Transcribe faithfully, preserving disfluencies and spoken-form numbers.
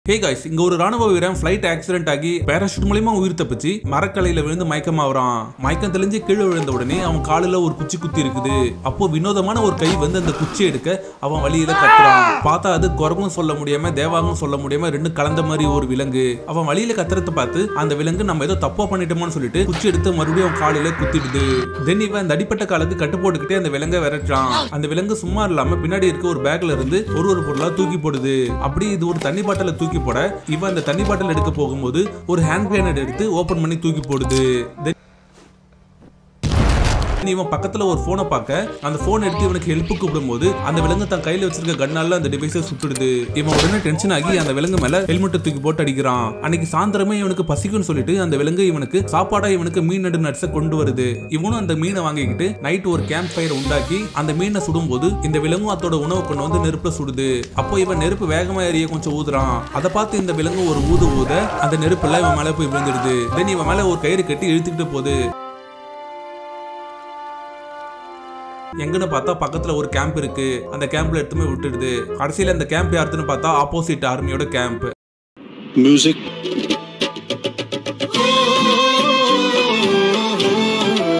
Hey guys, இங்க ஒரு ராணுவ வீரன் ஃளைட் ஆக்சிடென்ட் ஆகி பாராசூட் மூலமா உயிர் தப்பிச்சு மரக்கலையில விழுந்து மயக்கமாவறான். மயக்கம் தெளிஞ்சு கீழே விழுந்த உடனே அவன் காலில ஒரு குச்சி குத்தி இருக்குது. அப்போ வினோதமான ஒரு கை வந்து அந்த குச்சி எடுக்க அவன் வலியில கத்துறான். பார்த்தா அது குரங்கும் சொல்ல முடியாம தேவாங்கும் சொல்ல முடியாம ரெண்டு கலந்த மாதிரி ஒரு விலங்கு. அவன் வலியில கத்துறத பார்த்து அந்த விலங்கு நம்ம ஏதோ தப்பா பண்ணிட்டோம்னு சொல்லிட்டு குச்சி எடுத்து மறுபடியும் அவன் காலில குத்திடுது. தென் இவன் அந்த அடிப்பட்ட காலுக்கு கட்டு போட்டுக்கிட்டே அந்த விலங்கை விரட்டுறான். அந்த விலங்கு சும்மா இல்லாம பின்னாடி இருக்க ஒரு பேக்ல இருந்து ஒரு ஒரு பொருளா தூக்கி போடுது. அப்படி இது ஒரு தண்ணி பாட்டில தூக்கி போட இவன் அந்த தண்ணி பாட்டில் எடுக்க போகும்போது ஒரு ஹேண்ட் கிரேனேட் எடுத்து ஓபன் பண்ணி தூக்கி போடுது. இவன் பக்கத்துல ஒரு போனை பார்க்க அந்த போன் எடுத்து இவனுக்கு ஹெல்ப் கூப்பிடும்போது அந்த விலங்கு தன் கையில வச்சிருக்க கன்னால அந்த டிவைஸை சுட்டுடுது. இவன் உடனே டென்ஷன் ஆகி அந்த விலங்கு மேல ஹெல்மெட்டை தூக்கி போட்டு அடிக்கிறான். அன்னைக்கு சாயந்தரமே இவனுக்கு பசிக்குன்னு சொல்லிட்டு அந்த விலங்கு இவனுக்கு சாப்பாடா இவனுக்கு மீன் நடு நட்ஸை கொண்டு வருது. இவனும் அந்த மீனை வாங்கிக்கிட்டு நைட் ஒரு கேம்ப் ஃபயர் உண்டாக்கி அந்த மீனை சுடும் போது இந்த விலங்கும் அதோட உணவு கொண்டு வந்து நெருப்புல சுடுது. அப்போ இவன் நெருப்பு வேகமா ஏறிய கொஞ்சம் ஊதுறான். அதை பார்த்து இந்த விலங்கு ஒரு ஊது ஊத அந்த நெருப்புல இவன் மேல போய் விழுந்துடுது. தென் இவன் மேல ஒரு கயிறு கட்டி இழுத்துக்கிட்டு போகுது. எங்கன்னு பார்த்தா பக்கத்துல ஒரு கேம்ப் இருக்கு. அந்த கேம்ப்ல எடுத்துமே விட்டுடுது. கடைசியில அந்த கேம்ப் யாருன்னு பார்த்தா ஆப்போசிட் ஆர்மியோட கேம்ப். மியூசிக்